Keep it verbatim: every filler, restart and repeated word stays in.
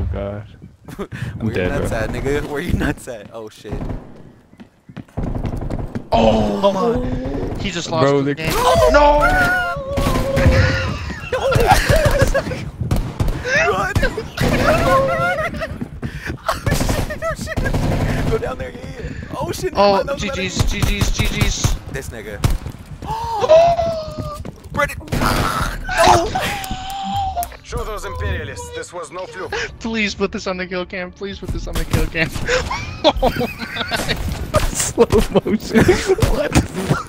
Oh god. I'm Where dead, your nuts bro. at, nigga? Where your nuts at? Oh shit. Oh, come on. He just lost Bro, the the game. No! Run! Oh shit! Oh shit! Go down there, yeah, yeah. Oh shit! Oh, G G G's, G G's, G G's. This nigga. Oh! Brennan! Show those imperialists this was no fluke. Please put this on the kill cam. Please put this on the kill cam. Oh my. Slow motion. What the fuck?